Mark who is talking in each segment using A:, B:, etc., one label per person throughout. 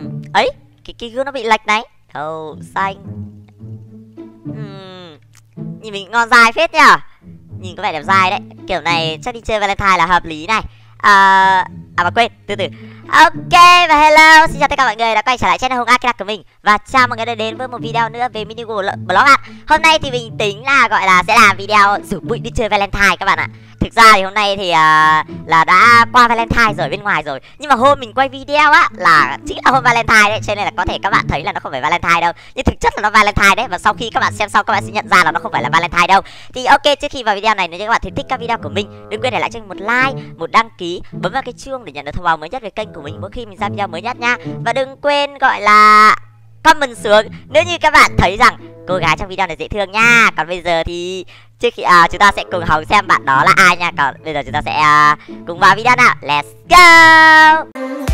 A: Ấy, cái gương nó bị lệch này. Thầu xanh. Nhìn mình ngon dai phết nhở. Nhìn có vẻ đẹp dai đấy. Kiểu này chắc đi chơi Valentine là hợp lý này. Mà quên, từ từ. Ok và hello, xin chào tất cả mọi người đã quay trở lại channel Hùng Akira của mình. Và chào mọi người đã đến với một video nữa về mini blog ạ. Hôm nay thì mình tính là gọi là sẽ làm video rủ bụi đi chơi Valentine các bạn ạ. Thực ra thì hôm nay thì là đã qua Valentine rồi bên ngoài rồi. Nhưng mà hôm mình quay video á là chính là hôm Valentine đấy. Cho nên là có thể các bạn thấy là nó không phải Valentine đâu. Nhưng thực chất là nó Valentine đấy. Và sau khi các bạn xem xong các bạn sẽ nhận ra là nó không phải là Valentine đâu. Thì ok, trước khi vào video này, nếu như các bạn thấy thích các video của mình, đừng quên để lại cho mình một like, một đăng ký, bấm vào cái chuông để nhận được thông báo mới nhất về kênh của mình mỗi khi mình ra video mới nhất nha. Và đừng quên gọi là comment xuống nếu như các bạn thấy rằng cô gái trong video này dễ thương nha. Còn bây giờ thì trước khi chúng ta sẽ cùng Hồng xem bạn đó là ai nha. Còn bây giờ chúng ta sẽ cùng vào video nào. Let's go.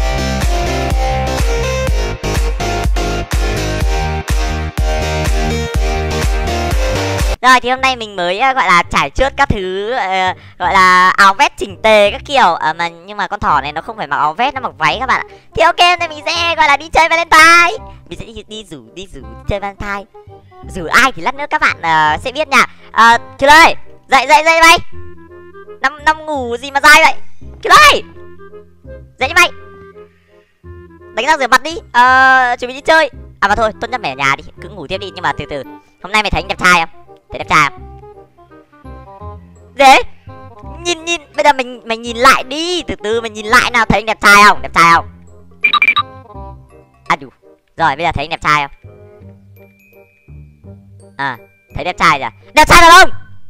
A: Rồi thì hôm nay mình mới gọi là trải chuốt các thứ, gọi là áo vest chỉnh tề các kiểu, nhưng mà con thỏ này nó không phải mặc áo vest, nó mặc váy các bạn ạ. Thì ok, hôm nay mình sẽ gọi là đi chơi Valentine. Mình sẽ đi rủ chơi Valentine. Rủ ai thì lát nữa các bạn sẽ biết nha. Kiều ơi, dậy mày. Năm ngủ gì mà dai vậy? Kiều ơi, dậy đi mày. Đánh răng rửa mặt đi. Chuẩn bị đi chơi. Mà thôi, tốt nhất mày ở nhà đi, cứ ngủ tiếp đi. Nhưng mà từ từ, hôm nay mày thấy anh đẹp trai không? Thấy đẹp trai không? Dễ. Nhìn bây giờ mày nhìn lại đi, từ từ mày nhìn lại nào, thấy anh đẹp trai không? Đẹp trai không? Đủ. Rồi bây giờ thấy anh đẹp trai không? Thấy đẹp trai rồi. Đẹp trai rồi không?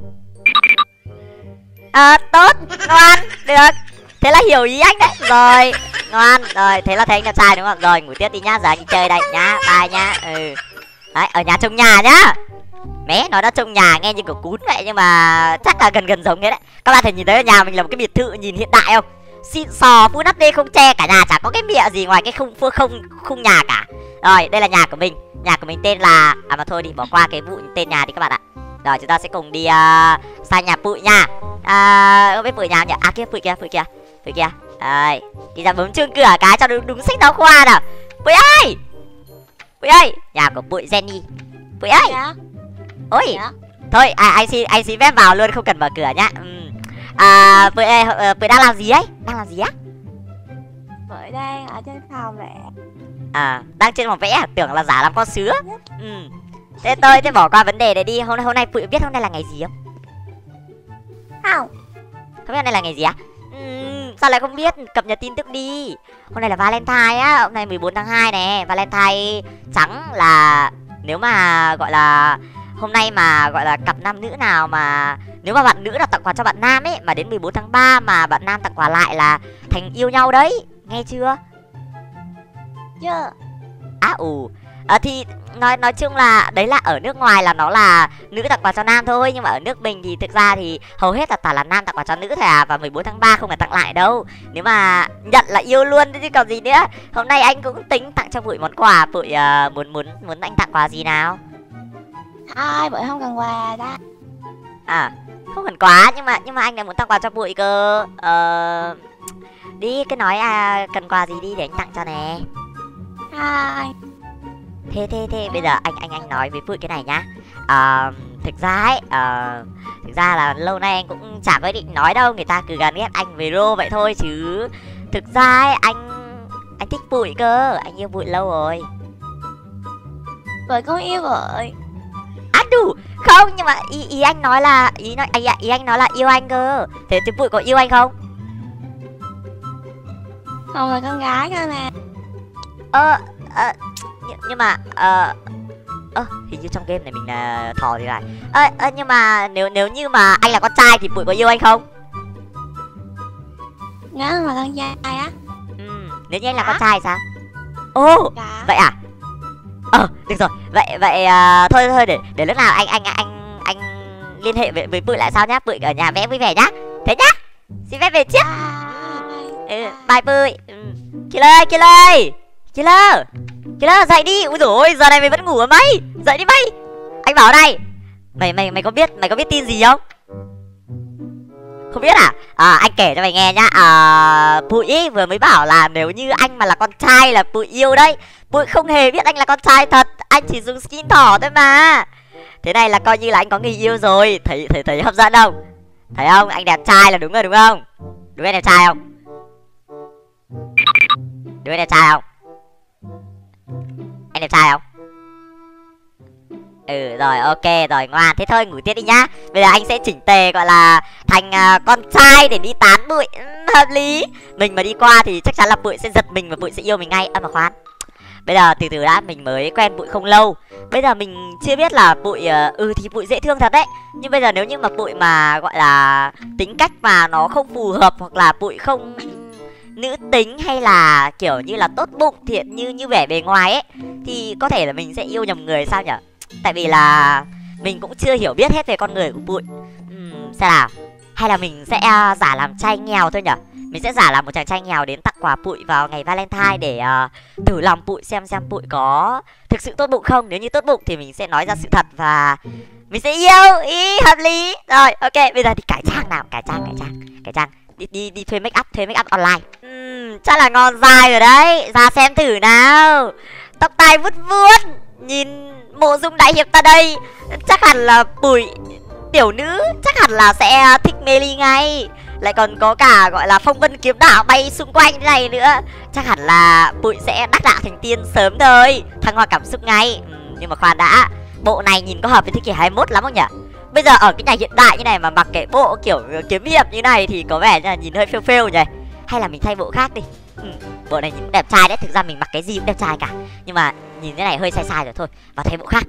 A: Tốt, ngoan, được. Thế là hiểu ý anh đấy. Rồi, ngoan, rồi, thế là thấy anh đẹp trai đúng không? Rồi, ngủ tiếp đi nhá, giờ anh đi chơi đây nhá, bye nhá. Đấy, ở nhà trông nhà nhá. Mẹ nói nó trông nhà nghe như kiểu cún vậy nhưng mà chắc là gần giống thế đấy. Các bạn thể nhìn thấy ở nhà mình là một cái biệt thự nhìn hiện đại không? Xịn sò, full HD không che, cả nhà chả có cái mẹ gì ngoài cái khung nhà cả. Rồi, đây là nhà của mình. Nhà của mình tên là... mà thôi đi, bỏ qua cái vụ tên nhà đi các bạn ạ. Rồi, chúng ta sẽ cùng đi sang nhà Pụi nha. Không biết Pụi nhà nhỉ? Kia, Pụi kia. Rồi, đi ra bấm chuông cửa cái cho đúng sách giáo khoa nào. Pụi ơi, nhà của Pụi Jenny. Pụi ơi.
B: Dạ.
A: Ôi. Dạ. Thôi, anh xin phép vào luôn, không cần mở cửa nhá. Pụi ơi, Pụi đang làm gì ấy? Đang làm gì á?
B: Pụi đang ở trên phòng vẽ.
A: Đang trên phòng vẽ à? Tưởng là giả làm con sứa. Thế bỏ qua vấn đề này đi. Hôm nay Pụi biết hôm nay là ngày gì không?
B: Không
A: biết hôm nay là ngày gì á? Sao lại không biết? Cập nhật tin tức đi. Hôm nay là Valentine á. Hôm nay 14 tháng 2 nè. Valentine trắng là nếu mà gọi là hôm nay mà gọi là cặp nam nữ nào mà nếu mà bạn nữ là tặng quà cho bạn nam ấy mà đến 14 tháng 3 mà bạn nam tặng quà lại là thành yêu nhau đấy. Nghe chưa?
B: Chưa.
A: Thì nói chung là đấy là ở nước ngoài là nó là nữ tặng quà cho nam thôi. Nhưng mà ở nước mình thì thực ra thì hầu hết là toàn là nam tặng quà cho nữ thôi à. Và 14 tháng 3 không phải tặng lại đâu. Nếu mà nhận là yêu luôn chứ còn gì nữa. Hôm nay anh cũng tính tặng cho Pụi món quà. Pụi muốn anh tặng quà gì nào?
B: Thôi Pụi không cần quà đó.
A: Không cần quà nhưng mà anh lại muốn tặng quà cho Pụi cơ. Đi cứ nói cần quà gì đi để anh tặng cho nè.
B: Thôi.
A: Thế bây giờ anh nói với Pụi cái này nhá. Thực ra là lâu nay anh cũng chả có ý định nói đâu, người ta cứ gắn ghép anh với Rô vậy thôi chứ thực ra ấy, anh thích Pụi cơ, anh yêu Pụi lâu rồi.
B: Pụi cũng yêu Pụi.
A: Đủ. Không, nhưng mà ý anh nói là ý anh nói là yêu anh cơ. Thế thì Pụi có yêu anh không?
B: Không, là con gái cơ mà.
A: Nhưng mà hình như trong game này mình là thỏ thì phải. Nhưng mà nếu như mà anh là con trai thì Pụi có yêu anh không?
B: Nếu mà con trai á.
A: Nếu như anh là con trai thì sao?
B: Dạ.
A: Vậy à? Được rồi. Vậy thôi để lúc nào anh liên hệ với Pụi lại sao nhá. Pụi ở nhà vẽ vui vẻ nhá. Thế nhá. Xin phép về trước. Bye Pụi. Killer dậy đi. Ui dồi ôi, giờ này mày vẫn ngủ hả mày? Dậy đi mày. Anh bảo này. Mày có biết tin gì không? Không biết à? Anh kể cho mày nghe nhá. Bụi vừa mới bảo là nếu như anh mà là con trai là Bụi yêu đấy. Bụi không hề biết anh là con trai thật. Anh chỉ dùng skin thỏ thôi mà. Thế này là coi như là anh có người yêu rồi. Thấy hấp dẫn không? Thấy không? Anh đẹp trai là đúng rồi đúng không? Đúng anh đẹp trai không? Đúng anh đẹp trai không? Anh đẹp trai không? Ừ rồi, ok rồi, ngoan. Thế thôi ngủ tiếp đi nhá. Bây giờ anh sẽ chỉnh tề gọi là thành con trai để đi tán Bụi. Hợp lý. Mình mà đi qua thì chắc chắn là Bụi sẽ giật mình và Bụi sẽ yêu mình ngay. Mà khoan, bây giờ từ từ đã, mình mới quen Bụi không lâu. Bây giờ mình chưa biết là Bụi thì Bụi dễ thương thật đấy. Nhưng bây giờ nếu như mà Bụi mà gọi là tính cách mà nó không phù hợp, hoặc là Bụi không nữ tính, hay là kiểu như là tốt bụng thiện như vẻ bề ngoài ấy, thì có thể là mình sẽ yêu nhầm người sao nhở? Tại vì là mình cũng chưa hiểu biết hết về con người của Bụi. Xem nào, hay là mình sẽ giả làm trai nghèo thôi nhở? Mình sẽ giả làm một chàng trai nghèo đến tặng quà Bụi vào ngày Valentine để thử lòng Bụi xem Bụi có thực sự tốt bụng không. Nếu như tốt bụng thì mình sẽ nói ra sự thật và mình sẽ yêu. Ý hợp lý. Rồi, ok, bây giờ đi cải trang nào, cải trang. Đi thuê make up online. Chắc là ngon dai rồi đấy. Ra xem thử nào. Tóc tai vuốt vuốt, nhìn mộ dung đại hiệp ta đây. Chắc hẳn là Bụi tiểu nữ chắc hẳn là sẽ thích Melee ngay. Lại còn có cả gọi là phong vân kiếm đạo bay xung quanh thế này nữa. Chắc hẳn là Bụi sẽ đắc đạo thành tiên sớm thôi, thăng hoa cảm xúc ngay. Nhưng mà khoan đã, bộ này nhìn có hợp với thế kỷ 21 lắm không nhỉ? Bây giờ ở cái nhà hiện đại như này mà mặc cái bộ kiểu kiếm hiệp như này thì có vẻ như là nhìn hơi phêu phêu nhỉ? Hay là mình thay bộ khác đi. Bộ này nhìn cũng đẹp trai đấy. Thực ra mình mặc cái gì cũng đẹp trai cả, nhưng mà nhìn thế này hơi sai sai rồi thôi. Và thay bộ khác.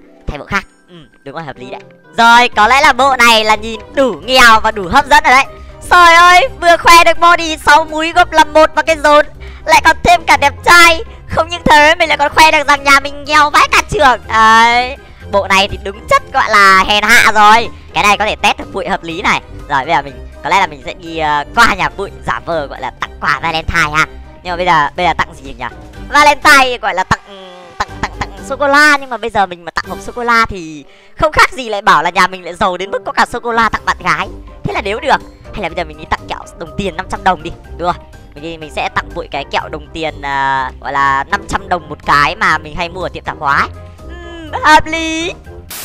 A: Đúng rồi, hợp lý đấy. Rồi, có lẽ là bộ này là nhìn đủ nghèo và đủ hấp dẫn rồi đấy. Trời ơi, vừa khoe được body 6 múi gộp làm một và cái rốn, lại còn thêm cả đẹp trai. Không những thế, mình lại còn khoe được rằng nhà mình nghèo vãi cả trường. Đấy, bộ này thì đúng chất gọi là hèn hạ rồi. Cái này có thể test được Bụi hợp lý này. Rồi bây giờ mình có lẽ là mình sẽ đi qua nhà Bụi giả vờ gọi là tặng quà Valentine ha. Nhưng mà bây giờ tặng gì nhỉ? Valentine gọi là tặng sô cô la, nhưng mà bây giờ mình mà tặng hộp sô cô la thì không khác gì lại bảo là nhà mình lại giàu đến mức có cả sô cô la tặng bạn gái. Thế là nếu được. Hay là bây giờ mình đi tặng kẹo đồng tiền 500 đồng đi. Được rồi, mình sẽ tặng Bụi cái kẹo đồng tiền gọi là 500 đồng một cái mà mình hay mua ở tiệm tạp hóa ấy. Hợp lý.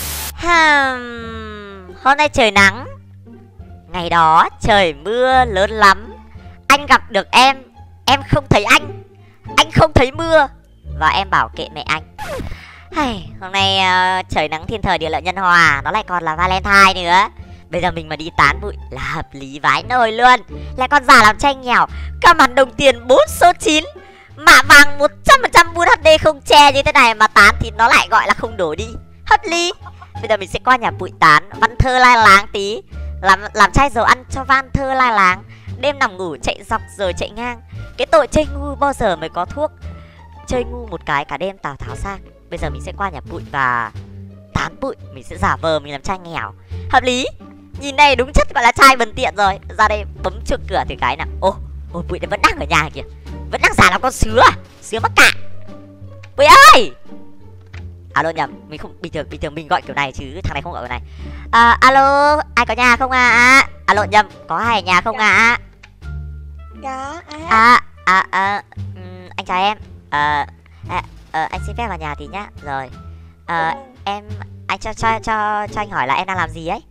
A: Hôm nay trời nắng, ngày đó trời mưa lớn lắm. Anh gặp được em không thấy anh không thấy mưa, và em bảo kệ mẹ anh. Hôm nay trời nắng thiên thời địa lợi nhân hòa, nó lại còn là Valentine nữa. Bây giờ mình mà đi tán Bụi là hợp lý vãi nồi luôn. Lại còn giả làm trai nghèo, cầm hẳn đồng tiền 4 số 9, mạ vàng 100% Full HD không che như thế này mà tán thì nó lại gọi là không đổ đi. Hợp lý. Bây giờ mình sẽ qua nhà Bụi tán văn thơ lai láng tí. Làm trai giàu ăn cho văn thơ lai láng. Đêm nằm ngủ chạy dọc rồi chạy ngang. Cái tội chơi ngu bao giờ mới có thuốc. Chơi ngu một cái cả đêm Tào Tháo sang. Bây giờ mình sẽ qua nhà Bụi và tán Bụi. Mình sẽ giả vờ mình làm trai nghèo. Hợp lý. Nhìn này đúng chất gọi là trai bần tiện rồi. Ra đây bấm chuông cửa thì cái nào. Ồ, Bụi vẫn đang ở nhà kìa. Vẫn đang giả làm con sứa à? Sứa mắc cạn. Bụi ơi. Alo nhầm, mình không bình thường mình gọi kiểu này chứ thằng này không gọi kiểu này. Alo, ai có nhà không ạ? Alo nhầm, có ai ở nhà không ạ?
B: Có, ai?
A: Anh chào em. Anh xin phép vào nhà tí nhá. Rồi. Anh cho anh hỏi là em đang làm gì ấy?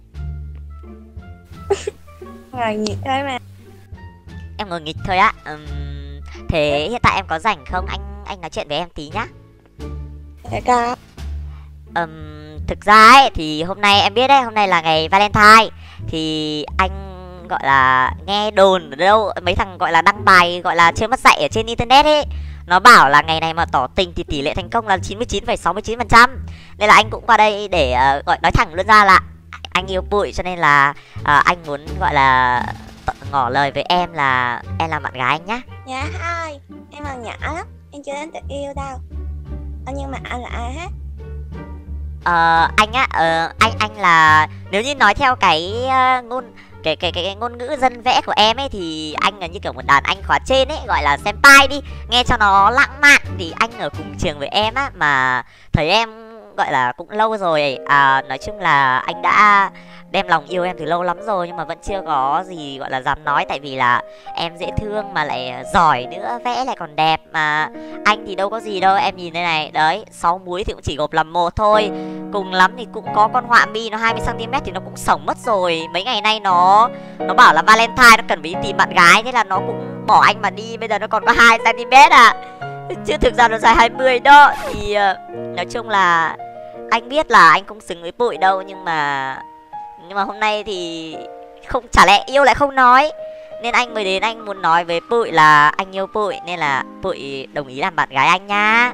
B: Ngồi nghịch thôi mà.
A: Em ngồi nghịch thôi á. Thế hiện tại em có rảnh không? Anh nói chuyện với em tí nhá.
B: Dạ có.
A: Thực ra ấy thì hôm nay em biết đấy, hôm nay là ngày Valentine. Thì anh gọi là nghe đồn ở đâu mấy thằng gọi là đăng bài gọi là chưa mất dạy ở trên internet ấy, nó bảo là ngày này mà tỏ tình thì tỷ lệ thành công là 99,69%. Nên là anh cũng qua đây để gọi nói thẳng luôn ra là anh yêu Bụi, cho nên là anh muốn gọi là ngỏ lời với em là em là bạn gái anh nhá.
B: Dạ thôi, em còn nhỏ lắm, em chưa đến tuổi yêu đâu. Nhưng mà anh là ai hết?
A: Anh á, anh là nếu như nói theo cái ngôn ngữ dân vẽ của em ấy thì anh là như kiểu một đàn anh khóa trên ấy, gọi là senpai đi, nghe cho nó lãng mạn. Thì anh ở cùng trường với em á, mà thấy em cũng gọi là cũng lâu rồi. Nói chung là anh đã đem lòng yêu em từ lâu lắm rồi, nhưng mà vẫn chưa có gì gọi là dám nói, tại vì là em dễ thương mà lại giỏi nữa, vẽ lại còn đẹp, mà anh thì đâu có gì đâu. Em nhìn đây này, đấy, 6 múi thì cũng chỉ gộp làm một thôi, cùng lắm thì cũng có con họa mi nó 20 cm thì nó cũng sổng mất rồi. Mấy ngày nay nó bảo là Valentine nó cần phải đi tìm bạn gái, thế là nó cũng bỏ anh mà đi, bây giờ nó còn có 2 cm à, chứ thực ra nó dài 20 đó. Thì nói chung là anh biết là anh không xứng với Bụi đâu, nhưng mà hôm nay thì không, chả lẽ yêu lại không nói, nên anh mới đến, anh muốn nói với Bụi là anh yêu Bụi, nên là Bụi đồng ý làm bạn gái anh nhá.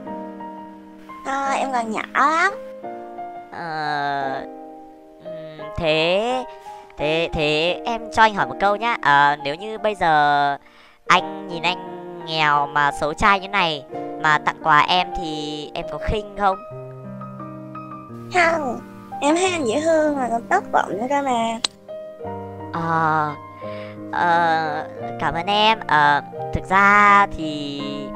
B: Em còn nhỏ lắm.
A: Thế em cho anh hỏi một câu nhá. Nếu như bây giờ anh nhìn anh nghèo mà xấu trai như này mà tặng quà em thì em có khinh không?
B: Không, em thấy anh dễ thương mà còn tốt bụng nữa cơ mà.
A: Cảm ơn em. Thực ra thì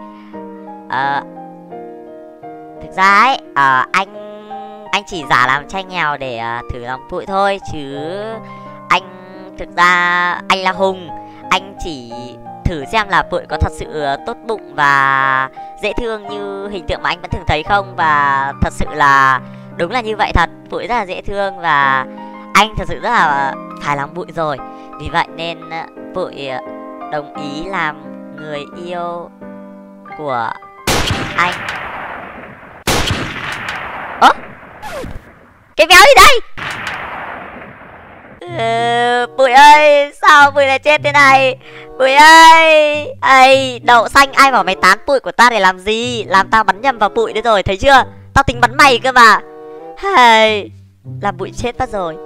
A: ấy, anh chỉ giả làm trai nghèo để thử lòng Bụi thôi, chứ anh thực ra anh là Hùng, anh chỉ thử xem là Bụi có thật sự tốt bụng và dễ thương như hình tượng mà anh vẫn thường thấy không. Và thật sự là đúng là như vậy thật, Bụi rất là dễ thương và anh thật sự rất là phải lòng Bụi rồi. Vì vậy nên Bụi đồng ý làm người yêu của anh. Cái béo gì đây? Bụi ơi, sao Bụi lại chết thế này? Bụi ơi, đậu xanh, ai bảo mày tán Bụi của ta để làm gì? Làm tao bắn nhầm vào Bụi đấy rồi, thấy chưa? Tao tính bắn mày cơ mà. Làm Bụi chết mất rồi.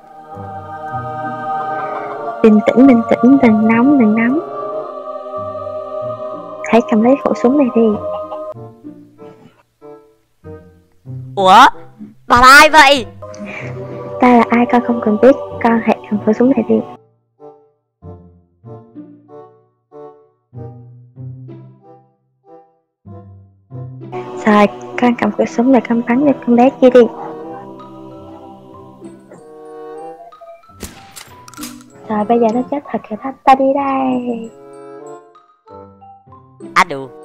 C: Bình tĩnh, đừng nóng. Hãy cầm lấy khẩu súng này đi.
A: Ủa? Bà là ai vậy?
C: Ta là ai con không cần biết, con hãy cầm khẩu súng này đi. Rồi, con cầm khẩu súng để con bắn cho con bé kia đi. Rồi bây giờ nó chết thật rồi đó, ta đi đây.
A: Đủ.